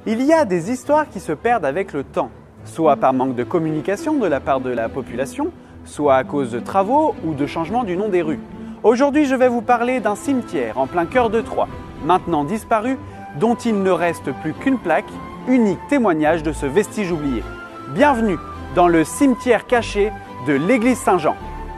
Il y a des histoires qui se perdent avec le temps, soit par manque de communication de la part de la population, soit à cause de travaux ou de changement du nom des rues. Aujourd'hui, je vais vous parler d'un cimetière en plein cœur de Troyes, maintenant disparu, dont il ne reste plus qu'une plaque, unique témoignage de ce vestige oublié. Bienvenue dans le cimetière caché de l'église Saint-Jean.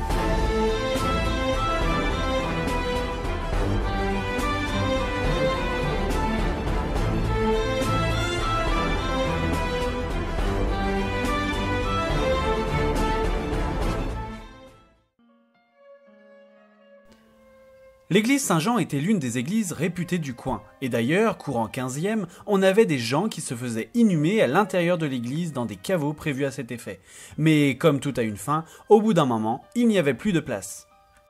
L'église Saint-Jean était l'une des églises réputées du coin. Et d'ailleurs, courant 15e, on avait des gens qui se faisaient inhumer à l'intérieur de l'église dans des caveaux prévus à cet effet. Mais comme tout a une fin, au bout d'un moment, il n'y avait plus de place.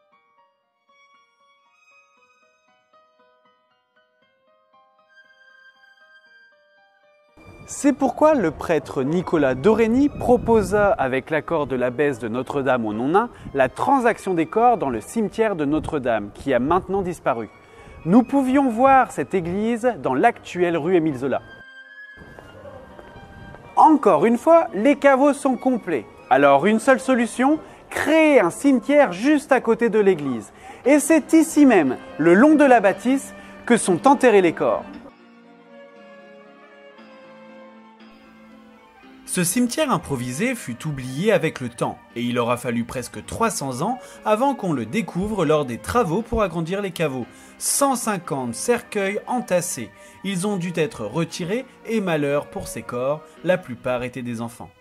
C'est pourquoi le prêtre Nicolas d'Orény proposa, avec l'accord de l'abbesse de Notre-Dame au Nonain, la transaction des corps dans le cimetière de Notre-Dame, qui a maintenant disparu. Nous pouvions voir cette église dans l'actuelle rue Émile Zola. Encore une fois, les caveaux sont complets. Alors une seule solution, créer un cimetière juste à côté de l'église. Et c'est ici même, le long de la bâtisse, que sont enterrés les corps. Ce cimetière improvisé fut oublié avec le temps, et il aura fallu presque 300 ans avant qu'on le découvre lors des travaux pour agrandir les caveaux. 150 cercueils entassés, ils ont dû être retirés, et malheur pour ces corps, la plupart étaient des enfants.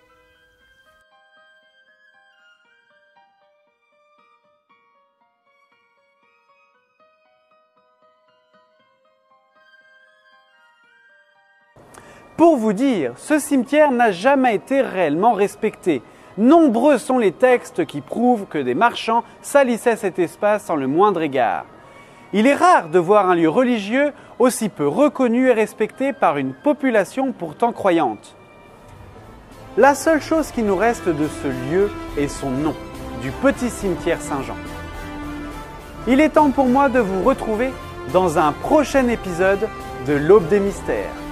Pour vous dire, ce cimetière n'a jamais été réellement respecté. Nombreux sont les textes qui prouvent que des marchands salissaient cet espace sans le moindre égard. Il est rare de voir un lieu religieux aussi peu reconnu et respecté par une population pourtant croyante. La seule chose qui nous reste de ce lieu est son nom, du petit cimetière Saint-Jean. Il est temps pour moi de vous retrouver dans un prochain épisode de l'Aube des Mystères.